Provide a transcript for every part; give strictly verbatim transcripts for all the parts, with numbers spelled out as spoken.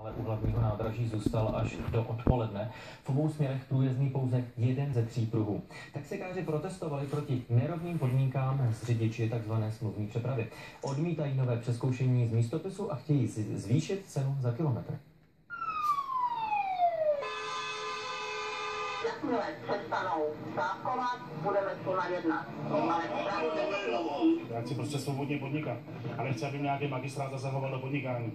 Ale u hlavního nádraží zůstal až do odpoledne. V obou směrech průjezdný pouze jeden ze tří pruhů. Taxikáři protestovali proti nerovným podmínkám s řidiči tzv. Smluvní přepravy. Odmítají nové přezkoušení z místopisu a chtějí zvýšit cenu za kilometr. Jakmile přestanou stávkovat, budeme spolu jednat. Já chci prostě svobodně podnikat, ale chci, aby nějaký magistrát zasahoval do podnikání.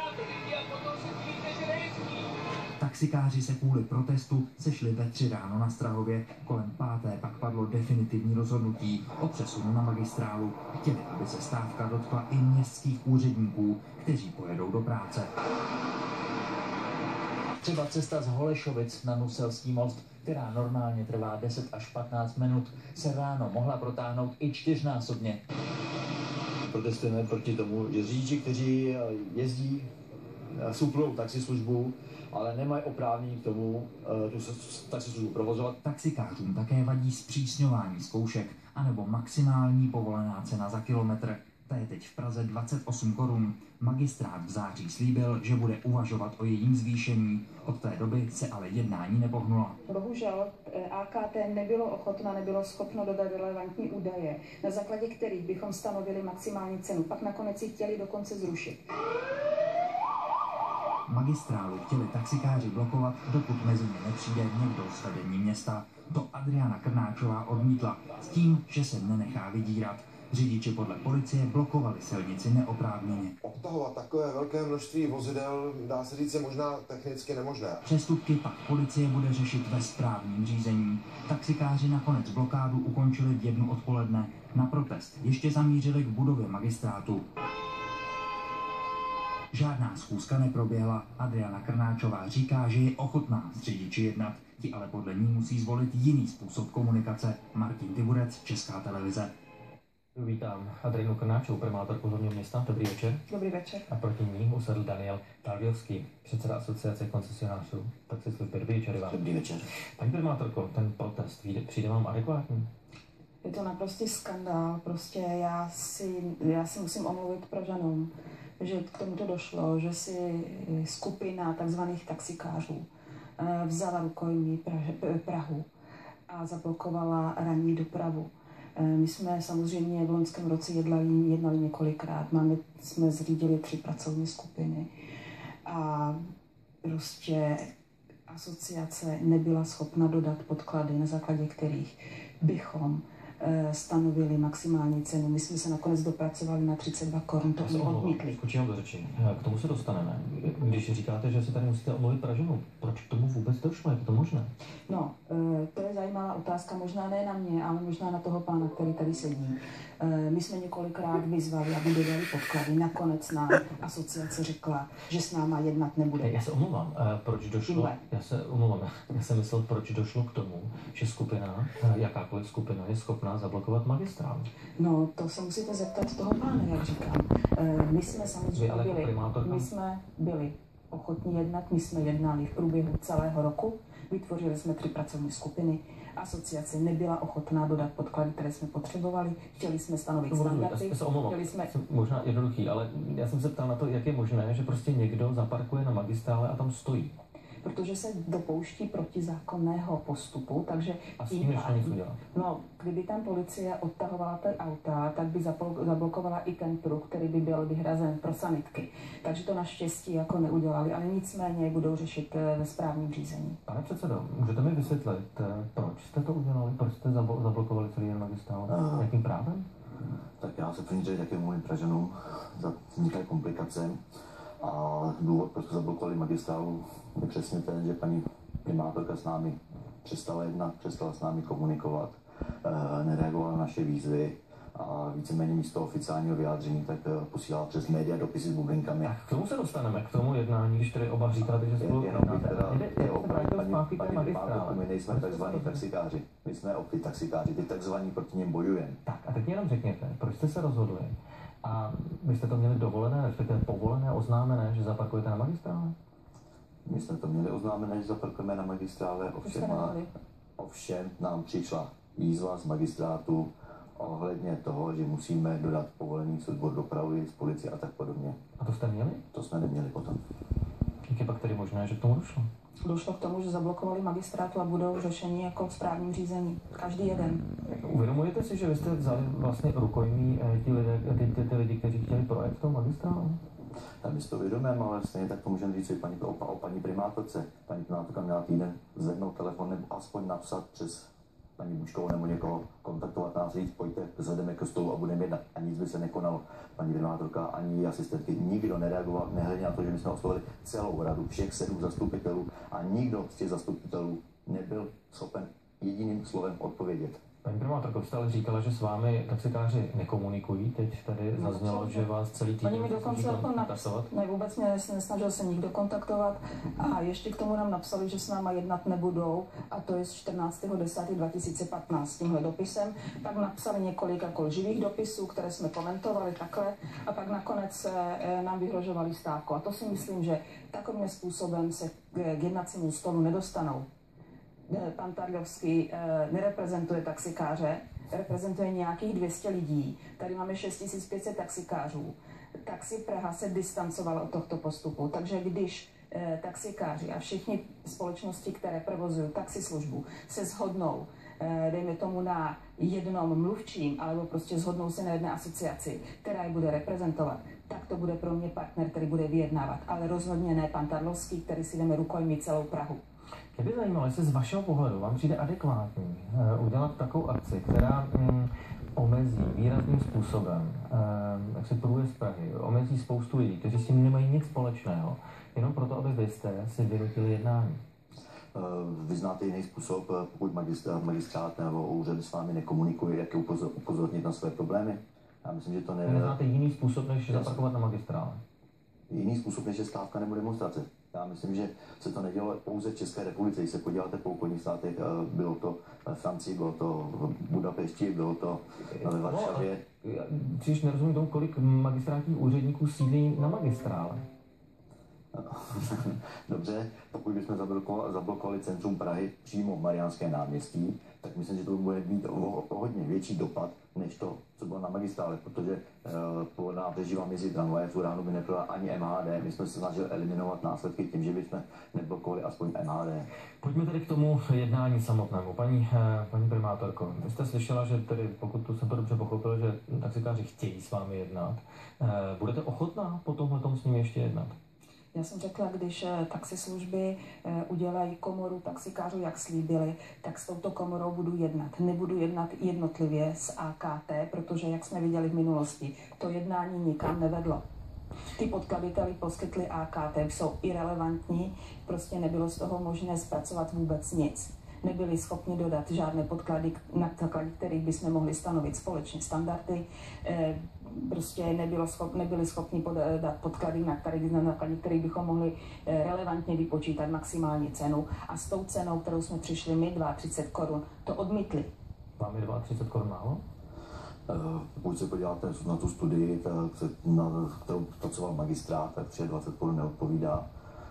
Taxikáři se kvůli protestu sešli ve tři ráno na Strahově. Kolem páté pak padlo definitivní rozhodnutí o přesunu na magistrálu. Chtěli, aby se stávka dotkla i městských úředníků, kteří pojedou do práce. Třeba cesta z Holešovic na Nuselský most, která normálně trvá deset až patnáct minut, se ráno mohla protáhnout i čtyřnásobně. Protestujeme proti tomu, že řidiči, kteří jezdí, suplují taxislužbu, ale nemají oprávnění k tomu tu taxislužbu provozovat. Taxikářům také vadí zpřísňování zkoušek anebo maximální povolená cena za kilometr. Ta je teď v Praze dvacet osm korun. Magistrát v září slíbil, že bude uvažovat o jejím zvýšení. Od té doby se ale jednání nepohnula. Bohužel A K T nebylo ochotno, nebylo schopno dodat relevantní údaje, na základě kterých bychom stanovili maximální cenu. Pak nakonec ji chtěli dokonce zrušit. Magistrálu chtěli taxikáři blokovat, dokud mezi ně nepřijde někdo z vedení města. To Adriana Krnáčová odmítla s tím, že se nenechá vydírat. Řidiči podle policie blokovali silnici neoprávněně. Obtahovat takové velké množství vozidel, dá se říct, je možná technicky nemožné. Přestupky pak policie bude řešit ve správním řízení. Taxikáři nakonec blokádu ukončili v jednu odpoledne. Na protest ještě zamířili k budově magistrátu. Žádná schůzka neproběhla. Adriana Krnáčová říká, že je ochotná s řidiči jednat. Ti ale podle ní musí zvolit jiný způsob komunikace. Martin Tiburec, Česká televize. Vítám Adrianu Krnáčovou, primátorku hlavního města. Dobrý večer. Dobrý večer. A proti ní usedl Daniel Talvěvský, předseda asociace koncesionářů taxislužby. Dobrý večer vám. Dobrý večer. Paní primátorko, ten protest přijde vám adekvátní? Je to naprostý skandál. Prostě já si, já si musím omluvit Pražanům, že k tomuto došlo, že si skupina takzvaných taxikářů vzala rukojmí Prahu a zablokovala ranní dopravu. My jsme samozřejmě v loňském roce jednali, jednali několikrát. Máme, jsme zřídili tři pracovní skupiny a prostě asociace nebyla schopna dodat podklady, na základě kterých bychom stanovili maximální cenu. My jsme se nakonec dopracovali na třicet dva korun, to jsme odmítli. Skočím do řeči. K tomu se dostaneme. Když říkáte, že si tady musíte omluvit Pražanů, proč k tomu vůbec došlo? Je to možné? No, to je zajímavá otázka, možná ne na mě, ale možná na toho pána, který tady sedí. My jsme několikrát vyzvali, aby dodali podklady. Nakonec nám asociace řekla, že s náma jednat nebude. Já se omlouvám, proč došlo? Já se omlouvám, já jsem myslel, proč došlo k tomu, že skupina, jakákoliv skupina, je schopná zablokovat magistrálu. No, to se musíte zeptat toho pána, jak říkám. My jsme samozřejmě byli, my jsme byli ochotní jednat, my jsme jednali v průběhu celého roku, vytvořili jsme tři pracovní skupiny, asociace nebyla ochotná dodat podklady, které jsme potřebovali, chtěli jsme stanovit standardy, chtěli jsme... Možná jednoduchý, ale já jsem se ptal na to, jak je možné, že prostě někdo zaparkuje na magistrále a tam stojí. Protože se dopouští protizákonného postupu, takže... A s tím ještě něco dělat? No, kdyby tam policie odtahovala ty auta, tak by zablokovala i ten pruh, který by byl vyhrazen pro sanitky. Takže to naštěstí jako neudělali, ale nicméně budou řešit ve správním řízení. Pane předsedo, můžete mi vysvětlit, proč jste to udělali? Proč jste zablokovali celý den magistrál? No. Jakým právem? Tak já se první řadě také mluvím Pražanům za vzniklé komplikace. A důvod, proč jsme zablokovali magistrálu, je přesně ten, že paní primátorka s námi přestala jednat, přestala s námi komunikovat, e, nereagovala na naše výzvy a víceméně místo oficiálního vyjádření tak posílala přes média dopisy s bublinkami. K tomu se dostaneme, k tomu jednání, když tedy oba říkáte, že spolu jednáte. My nejsme takzvaní taxikáři, my jsme opět taxikáři, ty takzvaní proti něm bojujeme. Tak a teď mě jenom řekněte, proč jste se rozhodli? A vy jste to měli dovolené, respektive povolené, oznámené, že zaparkujete na magistrále? My jsme to měli oznámené, že zaparkujeme na magistrále, ovšem, ovšem nám přišla výzva z magistrátu ohledně toho, že musíme dodat povolení z odboru dopravy, z policie a tak podobně. A to jste měli? To jsme neměli potom. možné, že k tomu došlo? Došlo k tomu, že zablokovali magistrátu a budou řešení jako v správním řízení. Každý jeden. Uvědomujete si, že vy jste vzali vlastně rukojmí ti lidé, ty, ty, ty lidi, kteří chtěli projet v tom magistrálu? Tak my si to vědomíme, ale stejně tak to můžeme říct i paní, o, o paní primátorce. Paní primátorka měla týden zvednout telefon nebo aspoň napsat přes paní Bučkovou nebo někoho, kontaktovat nás, říct, pojďte, zvedeme ke stolu a budeme jednat. A nic by se nekonalo. Paní primátorka ani její asistentky, nikdo nereagoval, nehledě na to, že my jsme oslovili celou radu, všech sedm zastupitelů a nikdo z těch zastupitelů nebyl schopen jediným slovem odpovědět. Paní primátorko, jste ale říkala, že s vámi taxikáři nekomunikují. Teď tady No, zaznělo, co? že vás celý týden Oni mi dokonce jako napsali, ne, vůbec mě nesnažil se nikdo kontaktovat a ještě k tomu nám napsali, že s náma jednat nebudou a to je z čtrnáctého desátého dva tisíce patnáct tímhle dopisem. Pak napsali několik jako lživých dopisů, které jsme komentovali takhle a pak nakonec e, nám vyhrožovali stávku. A to si myslím, že takovým způsobem se k jednacímu stolu nedostanou. Pan Tarlovský e, nereprezentuje taxikáře, reprezentuje nějakých dvě stě lidí. Tady máme šest tisíc pět set taxikářů. Taxi Praha se distancovala od tohto postupu, takže když e, taxikáři a všichni společnosti, které provozují taxislužbu, se shodnou, e, dejme tomu na jednom mluvčím, alebo prostě shodnou se na jedné asociaci, která je bude reprezentovat, tak to bude pro mě partner, který bude vyjednávat. Ale rozhodně ne pan Tarlovský, který si jdeme rukojmí celou Prahu. Mě by zajímalo, jestli z vašeho pohledu vám přijde adekvátní uh, udělat takovou akci, která um, omezí výrazným způsobem, uh, jak se průjezd Prahy, omezí spoustu lidí, kteří s tím nemají nic společného, jenom proto, aby vy jste si vynutili jednání. Vy znáte jiný způsob, pokud magistrát, magistrát nebo úřad s vámi nekomunikuje, jak je upozor, upozornit na své problémy? Já myslím, že to ne... Neznáte jiný způsob, než zaparkovat na magistrále? Jiný způsob, než je stávka nebo demonstrace. Já myslím, že se to nedělo pouze v České republice. Když se podíváte po okolních státech, bylo to ve Francii, bylo to v Budapešti, bylo to ve Varšavě. Příliš nerozumím tomu, kolik magistrátních úředníků sídlí na magistrále. Dobře, pokud bychom zablokovali, zablokovali centrum Prahy přímo v Mariánské náměstí, tak myslím, že to bude mít o, o hodně větší dopad, než to, co bylo na magistrále, protože e, po nábřeží vám jezdí tramvaje, v ráno by nebyla ani M H D. My jsme se snažili eliminovat následky tím, že bychom neblokovali aspoň M H D. Pojďme tedy k tomu jednání samotnému. Paní, paní primátorko, vy jste slyšela, že tedy, pokud tu jsem to dobře pochopil, že taxikáři chtějí s vámi jednat. Budete ochotná po tomhletom s nimi ještě jednat? Já jsem řekla, když taxislužby udělají komoru taxikářů, jak slíbili, tak s touto komorou budu jednat. Nebudu jednat jednotlivě s A K T, protože, jak jsme viděli v minulosti, to jednání nikam nevedlo. Ty podklady, které poskytly A K T, jsou irelevantní, prostě nebylo z toho možné zpracovat vůbec nic. Nebyli schopni dodat žádné podklady, na základě kterých bychom mohli stanovit společné standardy. Prostě nebylo schop, nebyli schopni podat podklady, na kterých, na základě kterých bychom mohli relevantně vypočítat maximální cenu. A s tou cenou, kterou jsme přišli my, třicet dva korun, to odmítli. Vám je třicet dva korun málo? Pokud se podíváte na tu studii, tak, na kterou pracoval magistrát, tak dvacet tři korun neodpovídá.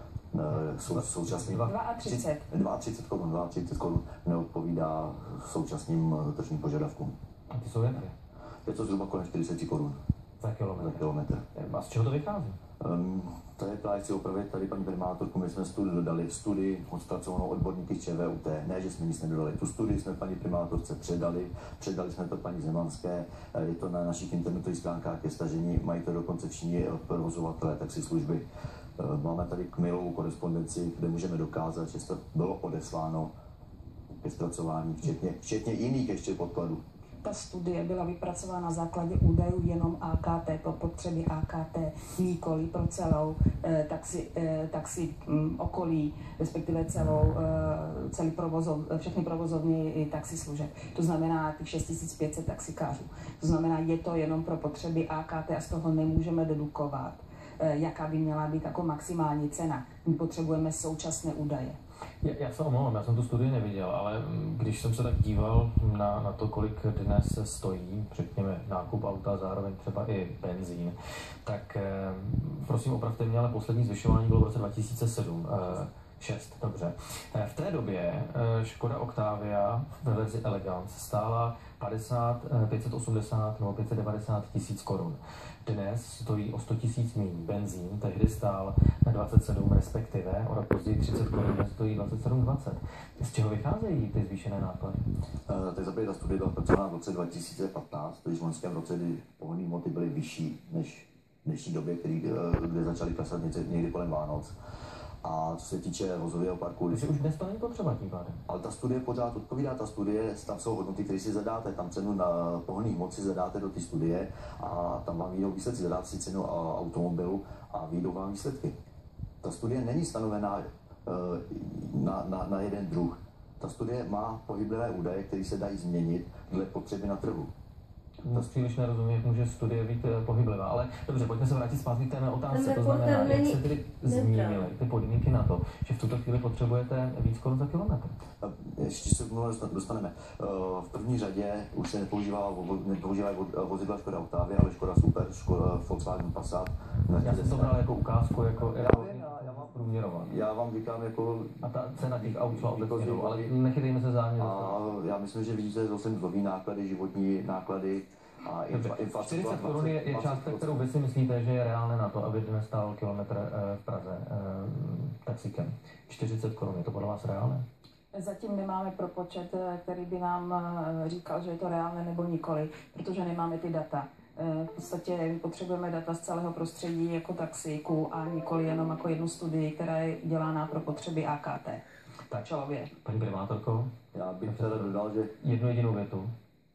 Sou, současným třicet dva. třicet korun, třicet korun neodpovídá současným tržním požadavkům. A ty jsou jaké? Je to zhruba kolem čtyřicet korun. Za kilometr. Za kilometr. A z čeho to vychází? Um, to je právě, chci opravit tady paní primátorku, my jsme studii dodali studii odpracovanou odborníky z Č V U T. Ne, že jsme nic nedodali. Tu studii jsme paní primátorce předali, předali jsme to paní Zemanské, je to na našich internetových stránkách ke stažení, mají to dokonce všichni provozovatelé taxislužby. Máme tady kmailovou korespondenci, kde můžeme dokázat, že to bylo odesláno ke zpracování, včetně, včetně jiných ještě podkladů. Ta studie byla vypracována na základě údajů jenom A K T, pro potřeby A K T, nikoli pro celou eh, taxi, eh, taxi hm, okolí, respektive celou, eh, celý provozov, všechny provozovny taxislužeb. To znamená těch šest tisíc pět set taxikářů. To znamená, je to jenom pro potřeby A K T a z toho nemůžeme dedukovat, eh, jaká by měla být jako maximální cena. My potřebujeme současné údaje. Já, já se omlouvám, já jsem tu studii neviděl, ale když jsem se tak díval na, na to, kolik dnes stojí, řekněme, nákup auta, zároveň třeba i benzín, tak eh, prosím opravte mě, ale poslední zvyšování bylo v roce dva tisíce sedm. Eh, šest, dobře. V té době Škoda Octavia ve verzi Elegance stála padesát, pět set osmdesát nebo pět set devadesát tisíc korun. Dnes stojí o sto tisíc míň. Benzín tehdy stál dvacet sedm, respektive o rok později třicet korun, dnes stojí dvacet sedm dvacet. Z čeho vycházejí ty zvýšené náklady? Uh, tak zaprvé ta studie byla pracována v roce dva tisíce patnáct, to je v loňském roce, kdy pohonné hmoty byly vyšší než v dnešní době, který, kde začaly klesat někdy kolem Vánoc. A co se týče vozového parku... Takže už dnes to není potřeba tím pádem. Ale ta studie pořád odpovídá, ta studie, tam jsou hodnoty, které si zadáte, tam cenu na pohonných hmot si zadáte do té studie a tam vám vyjdou výsledky, zadáte si cenu automobilu a vyjdou vám výsledky. Ta studie není stanovená na, na, na jeden druh. Ta studie má pohyblivé údaje, které se dají změnit dle potřeby na trhu. To příliš nerozumím, jak může studie být pohyblivá, ale dobře, pojďme se vrátit zpátky k té mé otázce. To znamená, jak se tedy zmínili ty podmínky na to, že v tuto chvíli potřebujete víc korun za kilometr? Ještě se k tomu dostaneme. V první řadě už se nepoužívá, nepoužívají vozidla Škoda Octavia, ale Škoda Super, Škoda Volkswagen Passat. Já jsem to bral jako ukázku, jako, jako já, vím, já, vám průměrovat. Já vám říkám jako... A ta cena těch aut šla obecně, ale nechytejme se záměr. A já myslím, že vidíte zase mzdové náklady, životní náklady, a inflace. čtyřicet korun je, je částka, kterou vy si myslíte, že je reálné na to, aby dnes stál kilometr v Praze taxikem. čtyřicet korun, je to podle vás reálné? Zatím nemáme propočet, který by nám říkal, že je to reálné nebo nikoli, protože nemáme ty data. V podstatě potřebujeme data z celého prostředí jako taxíku a nikoli jenom jako jednu studii, která je dělána pro potřeby A K T. Tak, čelově. Paní primátorko, já bych teda dodal, že... Jednu jedinou větu.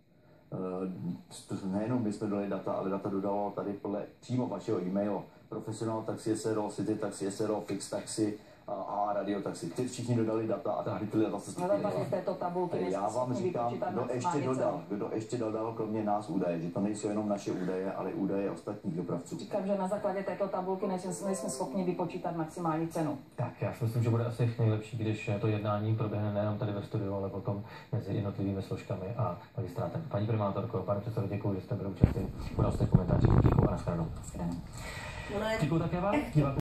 Uh, nejenom my jsme dodali data, ale data dodalo tady podle přímo vašeho e-mailu. Professional Taxi S R O, City Taxi S R O, Fix Taxi a, a Radio Taxi. Ty všichni dodali data a tak ty data se stupili. Já vám říkám, kdo ještě dodal, kdo ještě dodal kromě nás údaje, že to nejsou jenom naše údaje, ale údaje ostatních dopravců. Říkám, že na základě této tabulky nejsme schopni vypočítat maximální cenu. Tak, já si myslím, že bude asi nejlepší, když to jednání proběhne nejenom tady ve studiu, ale potom mezi jednotlivými složkami a magistrátem. Paní primátorko, pane předsedo, děkuji, že jste byli účastní. Budou jste komentáři. Děkuji a nashledanou. Děkuji také vám.